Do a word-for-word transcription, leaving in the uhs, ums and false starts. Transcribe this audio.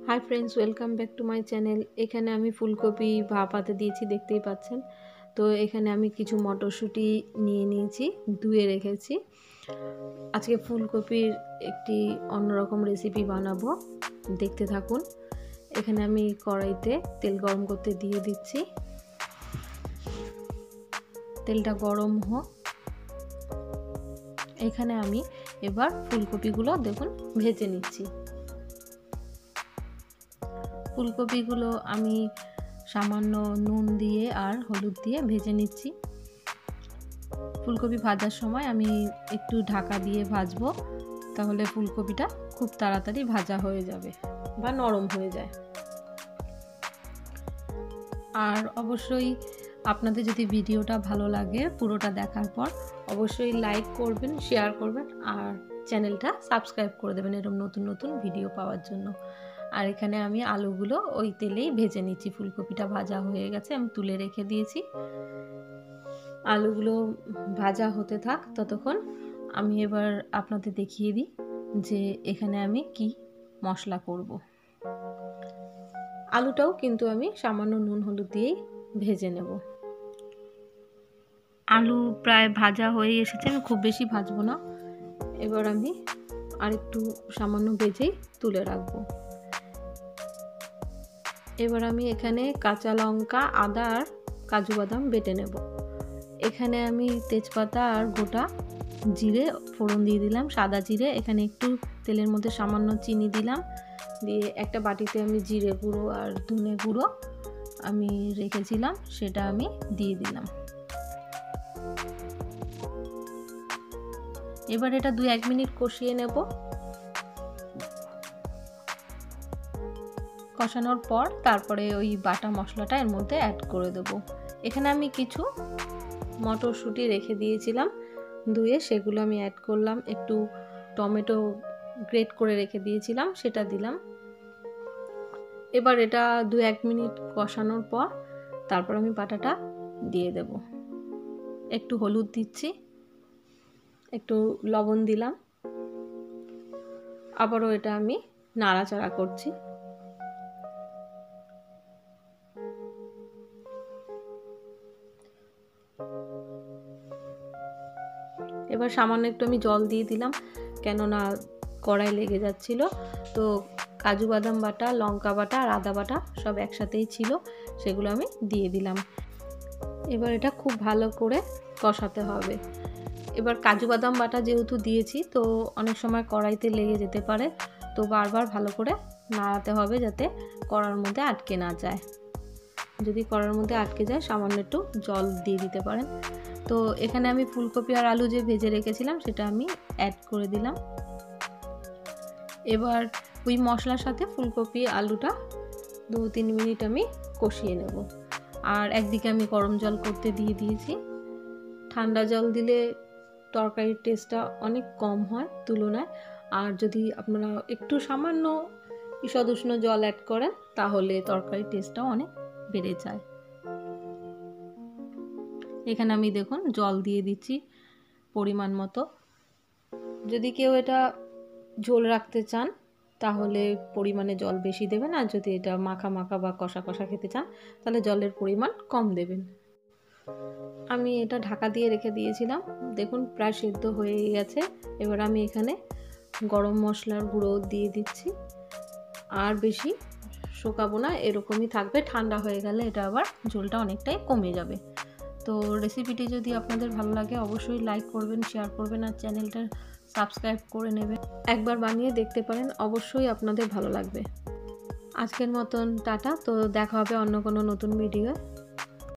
High friends, welcome back to my channel. এখানে আমি ফুলকপি ভাপাতে দিয়েছি, দেখতেই পাচ্ছেন। তো এখানে আমি কিছু মটরশুঁটি নিয়ে নিয়েছি, ধুয়ে রেখেছি। আজকে ফুলকপির একটি অন্যরকম রেসিপি বানাবো, দেখতে থাকুন। এখানে আমি কড়াইতে তেল গরম করতে দিয়ে দিচ্ছি। তেলটা গরম হোক। এখানে আমি এবার ফুলকপিগুলো দেখুন ভেজে নিচ্ছি। ফুলকপিগুলো আমি সামান্য নুন দিয়ে আর হলুদ দিয়ে ভেজে নিচ্ছি। ফুলকপি ভাজার সময় আমি একটু ঢাকা দিয়ে ভাজবো, তাহলে ফুলকপিটা খুব তাড়াতাড়ি ভাজা হয়ে যাবে বা নরম হয়ে যায়। আর অবশ্যই আপনাদের যদি ভিডিওটা ভালো লাগে পুরোটা দেখার পর অবশ্যই লাইক করবেন, শেয়ার করবেন আর চ্যানেলটা সাবস্ক্রাইব করে দেবেন এরকম নতুন নতুন ভিডিও পাওয়ার জন্য। আর এখানে আমি আলুগুলো ওই তেলেই ভেজে নিচ্ছি। ফুলকপিটা ভাজা হয়ে গেছে, আমি তুলে রেখে দিয়েছি। আলুগুলো ভাজা হতে থাক, ততক্ষণ আমি এবার আপনাদের দেখিয়ে দিই যে এখানে আমি কি মশলা করব। আলুটাও কিন্তু আমি সামান্য নুন হলুদ দিয়েই ভেজে নেব। আলু প্রায় ভাজা হয়ে এসেছে, আমি খুব বেশি ভাজবো না। এবার আমি আরেকটু সামান্য ভেজেই তুলে রাখবো। এবার আমি এখানে কাঁচা লঙ্কা, আদা আর কাজু বাদাম বেটে নেব। এখানে আমি তেজপাতা আর গোটা জিরে ফোড়ন দিয়ে দিলাম, সাদা জিরে। এখানে একটু তেলের মধ্যে সামান্য চিনি দিলাম, দিয়ে একটা বাটিতে আমি জিরে গুঁড়ো আর ধনে গুঁড়ো আমি রেখেছিলাম সেটা আমি দিয়ে দিলাম। এবার এটা দু এক মিনিট কষিয়ে নেব। কষানোর পর তারপরে ওই বাটা মশলাটা এর মধ্যে অ্যাড করে দেব। এখানে আমি কিছু মটরশুঁটি রেখে দিয়েছিলাম ধুয়ে, সেগুলো আমি অ্যাড করলাম। একটু টমেটো গ্রেট করে রেখে দিয়েছিলাম, সেটা দিলাম। এবার এটা দু এক মিনিট কষানোর পর তারপর আমি বাটাটা দিয়ে দেব। একটু হলুদ দিচ্ছি, একটু লবণ দিলাম, আবারও এটা আমি নাড়াচাড়া করছি। এবার সামান্য একটু আমি জল দিয়ে দিলাম, কেননা কড়াই লেগে যাচ্ছিল। তো কাজু বাদাম বাটা, লঙ্কা বাটা আর আদা বাটা সব একসাথেই ছিল, সেগুলো আমি দিয়ে দিলাম। এবার এটা খুব ভালো করে কষাতে হবে। এবার কাজু বাদাম বাটা যেহেতু দিয়েছি, তো অনেক সময় কড়াইতে লেগে যেতে পারে, তো বারবার ভালো করে নাড়াতে হবে যাতে কড়ার মধ্যে আটকে না যায়। যদি কড়ার মধ্যে আটকে যায় সামান্য একটু জল দিয়ে দিতে পারেন। তো এখানে আমি ফুলকপি আর আলু যে ভেজে রেখেছিলাম সেটা আমি অ্যাড করে দিলাম। এবার ওই মশলার সাথে ফুলকপি আলুটা দু তিন মিনিট আমি কষিয়ে নেব। আর একদিকে আমি গরম জল করতে দিয়ে দিয়েছি। ঠান্ডা জল দিলে তরকারির টেস্টটা অনেক কম হয় তুলনায়, আর যদি আপনারা একটু সামান্য ঈষদ উষ্ণ জল অ্যাড করেন তাহলে তরকারির টেস্টটাও অনেক বেড়ে যায়। এখানে আমি দেখুন জল দিয়ে দিচ্ছি পরিমাণ মতো। যদি কেউ এটা ঝোল রাখতে চান তাহলে পরিমাণে জল বেশি দেবেন, আর যদি এটা মাখা মাখা বা কষা কষা খেতে চান তাহলে জলের পরিমাণ কম দেবেন। আমি এটা ঢাকা দিয়ে রেখে দিয়েছিলাম, দেখুন প্রায় সেদ্ধ হয়ে গেছে। এবার আমি এখানে গরম মশলার গুঁড়ো দিয়ে দিচ্ছি। আর বেশি শুকাবো না, এরকমই থাকবে। ঠান্ডা হয়ে গেলে এটা আবার ঝোলটা অনেকটাই কমে যাবে। তো রেসিপিটি যদি আপনাদের ভালো লাগে অবশ্যই লাইক করবেন, শেয়ার করবেন আর চ্যানেলটা সাবস্ক্রাইব করে নেবেন। একবার বানিয়ে দেখতে পারেন, অবশ্যই আপনাদের ভালো লাগবে। আজকের মতন টাটা। তো দেখা হবে অন্য কোনো নতুন ভিডিও।